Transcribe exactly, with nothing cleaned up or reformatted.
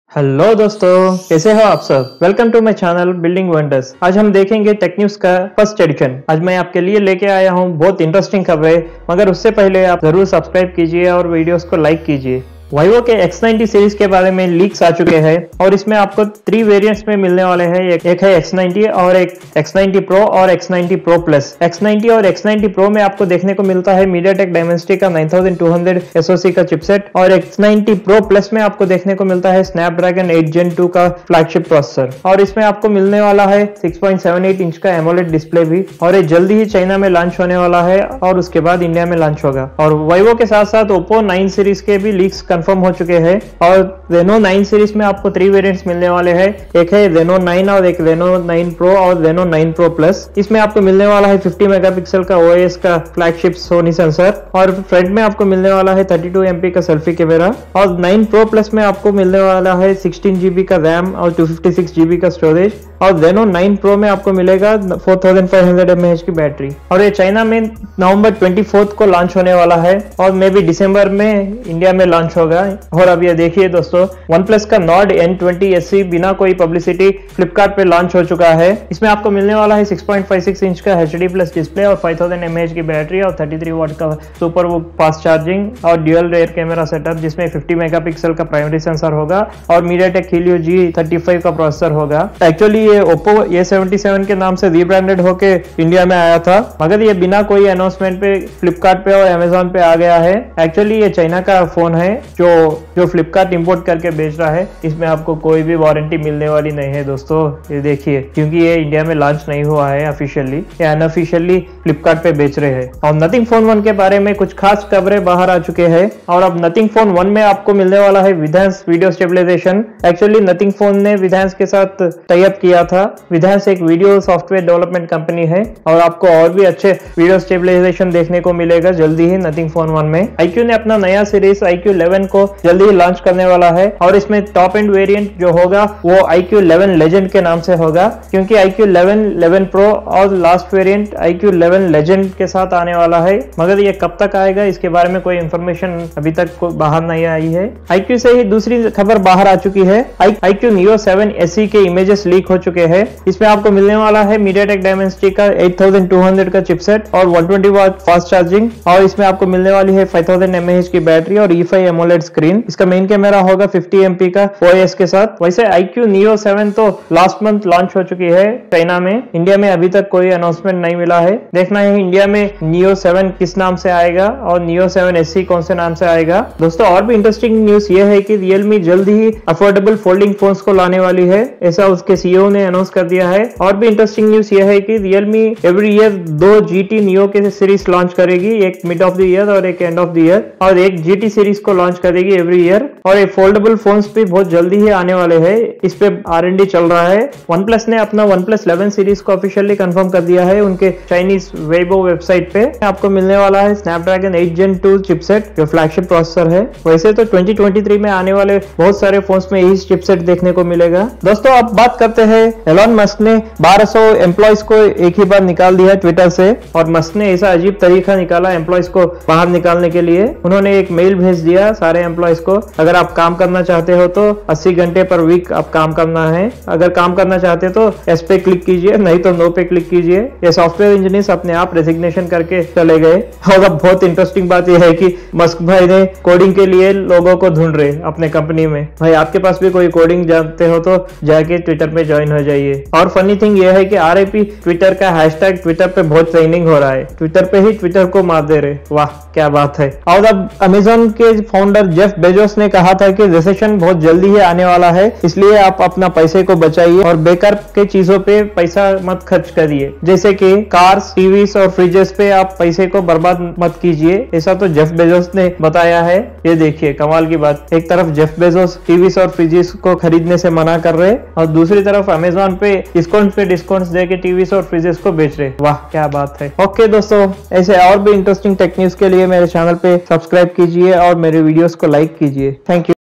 Hello दोस्तों, कैसे हो आप सब। Welcome to my channel building wonders. आज हम देखेंगे टेक न्यूज का फर्स्ट एडिशन। आज मैं आपके लिए लेके आया हूँ बहुत इंटरेस्टिंग खबरें, मगर उससे पहले आप जरूर सब्सक्राइब कीजिए और वीडियोस को लाइक कीजिए। वाइवो के एक्स नाइंटी सीरीज के बारे में लीक्स आ चुके हैं और इसमें आपको थ्री वेरिएंट्स में मिलने वाले हैं। एक, एक है एक्स नाइंटी और एक एक्स नाइंटी प्रो और X ninety pro plus. X ninety और एक्स नाइंटी प्रो में आपको देखने को मिलता है मीडियाटेक डायमेंसिटी का nine thousand two hundred SoC का चिपसेट और एक्स नाइंटी प्रो प्लस में आपको देखने को मिलता है स्नैपड्रैगन एट जेन टू का फ्लैगशिप प्रोसेसर और इसमें आपको मिलने वाला है six point seven eight inch का एमोलेड डिस्प्ले भी। और ये जल्दी ही चाइना में लॉन्च होने वाला है और उसके बाद इंडिया में लॉन्च होगा। और वाइवो के साथ साथ ओप्पो नाइन सीरीज के भी लीक्स कंफर्म हो चुके हैं और रेनो नाइन सीरीज में आपको थ्री वेरिएंट्स मिलने वाले हैं। एक है रेनो नाइन और एक रेनो नाइन प्रो और रेनो नाइन प्रो प्लस। इसमें आपको मिलने वाला है फिफ्टी मेगापिक्सल का ओएस का फ्लैगशिप सोनी सेंसर और फ्रंट में आपको मिलने वाला है थर्टी टू एमपी का सेल्फी कैमरा। और नाइन प्रो प्लस में आपको मिलने वाला है सिक्सटीन जीबी का रैम और टू फिफ्टी सिक्स जीबी का स्टोरेज। और रेनो नाइन प्रो में आपको मिलेगा four thousand five hundred MAH की बैटरी। और ये चाइना में नवंबर ट्वेंटी फोर्थ को लॉन्च होने वाला है और मे बी दिसंबर में इंडिया में लॉन्च होगा। और अब ये देखिए दोस्तों, वन प्लस का Nord N twenty S C बिना कोई पब्लिसिटी फ्लिपकार्ट पे लॉन्च हो चुका है। इसमें आपको मिलने वाला है six point five six inch का एचडी प्लस डिस्प्ले और फाइव थाउज़ेंड एमएएच की बैटरी और थर्टी थ्री वॉट का सुपर फास्ट चार्जिंग और ड्यूअल रेयर कैमरा सेटअप जिसमें फिफ्टी मेगापिक्सल का प्राइमरी सेंसर होगा और MediaTek Helio G thirty five का प्रोसेसर होगा। एक्चुअली ये ओप्पो ए सेवेंटी सेवन के नाम से रीब्रांडेड होके इंडिया में आया था, मगर ये बिना कोई अनाउंसमेंट पे फ्लिपकार्ट पे और अमेजोन पे आ गया है। एक्चुअली ये चाइना का फोन है जो जो फ्लिपकार्ट इंपोर्ट करके बेच रहा है। इसमें आपको कोई भी वारंटी मिलने वाली नहीं है दोस्तों, ये देखिए, क्योंकि ये इंडिया में लॉन्च नहीं हुआ है ऑफिशियली, ये अनऑफिशियली फ्लिपकार्ट पे बेच रहे हैं। और नथिंग फोन वन के बारे में कुछ खास खबरें बाहर आ चुके हैं और अब नथिंग फोन वन में आपको मिलने वाला है विधांस video stabilisation. Actually Nothing Phone ने विधांस के साथ टाई अप किया था। विधांस एक वीडियो सॉफ्टवेयर डेवलपमेंट कंपनी है और आपको और भी अच्छे वीडियो स्टेबलाइजेशन देखने को मिलेगा जल्दी ही नथिंग फोन वन में। आईक्यू ने अपना नया सीरीज आईक्यू इलेवन को जल्दी ही लॉन्च करने वाला है और इसमें टॉप एंड वेरिएंट जो होगा वो आईक्यू इलेवन लेजेंड के नाम से होगा, क्योंकि आईक्यू इलेवन, इलेवन प्रो और last variant iQOO eleven legend के साथ आने वाला है। मगर ये कब तक आएगा इसके बारे में कोई इंफॉर्मेशन अभी तक बाहर नहीं आई है। आईक्यू से ही दूसरी खबर बाहर आ चुकी है। आईक्यू नियो सेवन एसई के इमेजेस लीक हो चुके हैं। इसमें आपको मिलने वाला है मीडियाटेक डायमेंसिटी का एट थाउज़ेंड टू हंड्रेड का चिपसेट और one twenty watt fast charging और इसमें आपको मिलने वाली है फाइव थाउज़ेंड एमएएच की बैटरी और ई फाइव एमोलेड स्क्रीन। इसका मेन कैमरा होगा फिफ्टी एमपी का ओएस के साथ। वैसे आईक्यू नियो सेवन तो लास्ट मंथ लॉन्च हो चुकी है चाइना में। इंडिया में अभी तक कोई अनाउंसमेंट नहीं मिला है। देखना है इंडिया में नियो सेवन किस नाम से आएगा और नियो सेवन एसई कौन से नाम से आएगा। दोस्तों, और भी इंटरेस्टिंग न्यूज ये है कि रियलमी जल्द ही अफोर्डेबल फोल्डिंग फोन्स को लाने वाली है, ऐसा उसके सीईओ ने अनाउंस कर दिया है। और भी इंटरेस्टिंग न्यूज ये है कि रियलमी एवरी ईयर दो जीटी नियो के सीरीज लॉन्च करेगी, एक मिड ऑफ द ईयर और एक एंड ऑफ द ईयर, और एक जीटी सीरीज को लॉन्च करेगी एवरी ईयर। और ये फोल्डेबल फोन्स भी बहुत जल्दी ही आने वाले हैं, इस पे आर एंड डी चल रहा है। वन प्लस ने अपना वन प्लस इलेवन सीरीज को ऑफिशियली कंफर्म कर दिया है उनके चाइनीज वेबो वेबसाइट पे। आपको मिलने वाला है Snapdragon eight gen two chipset जो फ्लैगशिप प्रोसेसर है। वैसे तो ट्वेंटी ट्वेंटी थ्री में आने वाले बहुत सारे फोन्स में यही चिपसेट देखने को मिलेगा। दोस्तों, अब बात करते हैं एलॉन मस्क ने बारह सौ एम्प्लॉयज को एक ही बार निकाल दिया ट्विटर से। और मस्क ने ऐसा अजीब तरीका निकाला एम्प्लॉयज को बाहर निकालने के लिए। उन्होंने एक मेल भेज दिया सारे एम्प्लॉयज को, अगर आप काम करना चाहते हो तो अस्सी घंटे पर वीक आप काम करना है। अगर काम करना चाहते तो एस पे क्लिक कीजिए, नहीं तो नो पे क्लिक कीजिए। ये सॉफ्टवेयर इंजीनियर्स अपने आप रेजिग्नेशन करके चले गए। और अब बहुत इंटरेस्टिंग बात यह है कि मस्क भाई ने कोडिंग के लिए लोगों को ढूंढ रहे अपने कंपनी में। भाई, आपके पास भी कोई कोडिंग जानते हो तो जाके ट्विटर पे ज्वाइन हो जाइए। और फनी थिंग यह है कि आरआईपी ट्विटर का हैशटैग ट्विटर पे बहुत ट्रेंडिंग हो रहा है। ट्विटर पे ही ट्विटर को मार दे रहे। वाह, क्या बात है। और अब अमेजोन के फाउंडर जेफ बेजोस ने कहा था कि रिसेशन बहुत जल्दी ही आने वाला है, इसलिए आप अपना पैसे को बचाइए और बेकार के चीजों पे पैसा मत खर्च करिए, जैसे कि कार्स, टीवीज और फ्रिजेस पे आप पैसे को बर्बाद मत कीजिए। ऐसा तो जेफ बेजोस ने बताया है। ये देखिए, कमाल की बात। एक तरफ जेफ बेजोस टीवीज और फ्रिजेस को खरीदने से मना कर रहे और दूसरी तरफ अमेजोन पे डिस्काउंट पे डिस्काउंट देके टीवीज और फ्रिजेस को बेच रहे। वाह, क्या बात है। ओके दोस्तों, ऐसे और भी इंटरेस्टिंग टेक न्यूज के लिए मेरे चैनल पे सब्सक्राइब कीजिए और मेरे वीडियोस को लाइक कीजिए। Thank you.